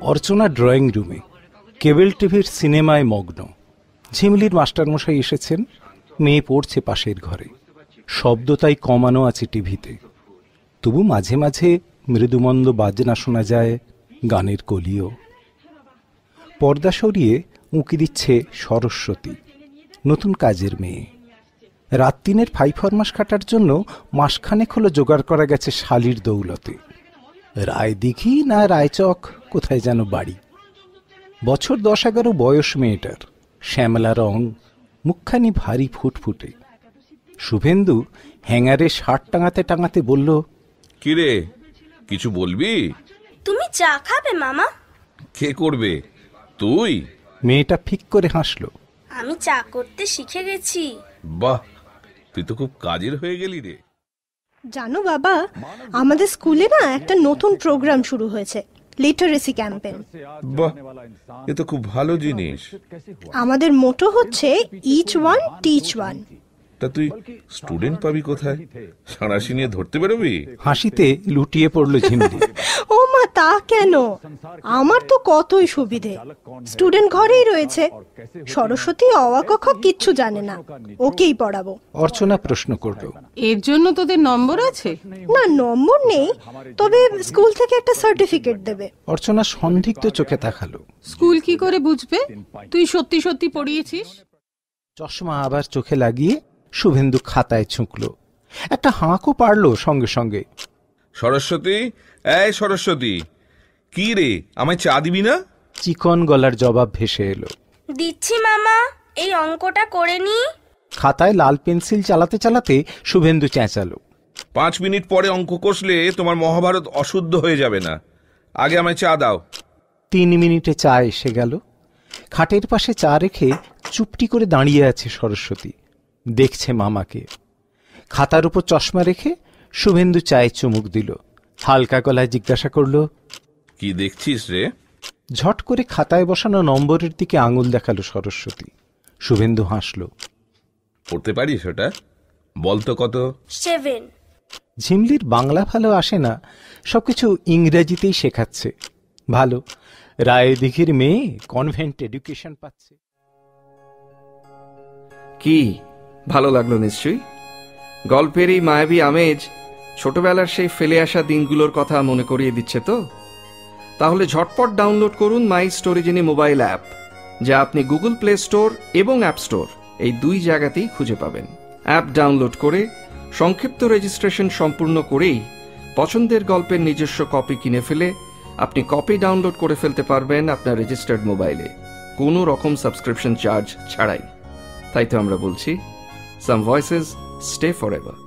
অর্চনা drawing রুমে কেবল টিভির সিনেমায় মগ্ন। ঝিমলির মাস্টারমশাই এসেছেন, মেয়ে পড়ছে পাশের ঘরে। শব্দ তাই কমানো আছে টিভিতে, তবু মাঝে মাঝে মৃদুমন্দ বাজনা শোনা যায়, গানের কলিও। পর্দা সরিয়ে উঁকি দিচ্ছে সরস্বতী, নতুন কাজের মেয়ে। রাত 3-এর ফাইফরমাস কাটার জন্য মাসখানেক হলো জোগাড় করা গেছে শালির দৌলতে। রায়দিঘি না রায়চক কোথায় যেন বাড়ি। বছর 10-11 বয়স মেয়েটার, শ্যামলা রং, মুখখানি ভারী ফুটফুটে। শুভেন্দু হ্যাঙ্গারে শার্ট টাঙাতে টাঙাতে বলল, কিরে, কিছু বলবি? তুমি চা খাবে মামা? কে করবে, তুই? মেয়েটা ফিক করে হাসলো। আমি চা করতে শিখে গেছি। বাহ, তুই তো খুব কাজের হয়ে গেলি রে। জানো বাবা, আমাদের স্কুলে না একটা নতুন প্রোগ্রাম শুরু হয়েছে, লিটারেসি ক্যাম্পেইন। বাহ, এ তো খুব ভালো জিনিস। আমাদের মোটো হচ্ছে ইচ ওয়ান টিচ ওয়ান। তা তুই স্টুডেন্ট পাবি কোথায়? সাঁড়াশি নিয়ে ধরতে বেরোবি? হাসিতে লুটিয়ে পড়লো ঝিমলি। ও মা, তা কেন, আমার তো কতই সুবিধে, স্টুডেন্ট ঘরেই রয়েছে। সরস্বতী অ ক খ কিচ্ছু জানে না, ওকেই পড়াবো। অর্চনা প্রশ্ন করলো, এর জন্য তোদের নম্বর আছে? না, নম্বর নেই, তবে স্কুল থেকে একটা সার্টিফিকেট দেবে। অর্চনা সন্দিগ্ধ চোখে তাকালো। স্কুল কি করে বুঝবে তুই সত্যি সত্যি পড়িয়েছিস? চশমা আবার চোখে লাগিয়ে শুভেন্দু খাতায় ছুঁকলো, একটা হাঁকও পারলো সঙ্গে সঙ্গে। সরস্বতী, এই সরস্বতী, কি রে, আমায় চা দিবি না? চিকন গলার জবাব ভেসে এলো, দিচ্ছি মামা, এই অঙ্কটা করে নি। খাতায় লাল পেন্সিল চালাতে চালাতে শুভেন্দু চেঁচালো, 5 মিনিট পরে অঙ্ক কষলে তোমার মহাভারত অশুদ্ধ হয়ে যাবে না, আগে আমায় চা দাও। 3 মিনিটে চা এসে গেল। খাটের পাশে চা রেখে চুপটি করে দাঁড়িয়ে আছে সরস্বতী, দেখছে মামাকে। খাতার উপর চশমা রেখে শুভেন্দু চায়ে চুমুক দিল, হালকা গলায় জিজ্ঞাসা করলো, কি দেখছিস রে? ঝট করে খাতায় বসানো নম্বরের দিকে আঙুল দেখালো সরস্বতী। শুভেন্দু হাসলো, পড়তে পারিস ওটা? বলতো কত? 7। ঝিমলির বাংলা ভালো আসে না, সবকিছু ইংরেজিতেই শেখাচ্ছে। ভালো, রায়দিঘির মেয়ে কনভেন্ট এডুকেশন পাচ্ছে। কি ভালো লাগলো নিশ্চয়ই। গল্পের এই মায়াবী আমেজ ছোটবেলার সেই ফেলে আসা দিনগুলোর কথা মনে করিয়ে দিচ্ছে তো? তাহলে ঝটপট ডাউনলোড করুন মাই স্টোরিজিনি মোবাইল অ্যাপ, যা আপনি গুগল প্লে স্টোর এবং অ্যাপ স্টোর এই 2 জায়গাতেই খুঁজে পাবেন। অ্যাপ ডাউনলোড করে সংক্ষিপ্ত রেজিস্ট্রেশন সম্পূর্ণ করেই পছন্দের গল্পের নিজস্ব কপি কিনে ফেলে আপনি কপি ডাউনলোড করে ফেলতে পারবেন আপনার রেজিস্টার্ড মোবাইলে, কোনো রকম সাবস্ক্রিপশন চার্জ ছাড়াই। তাই তো আমরা বলছি, সাম ভয়েসেস স্টে ফরএভার।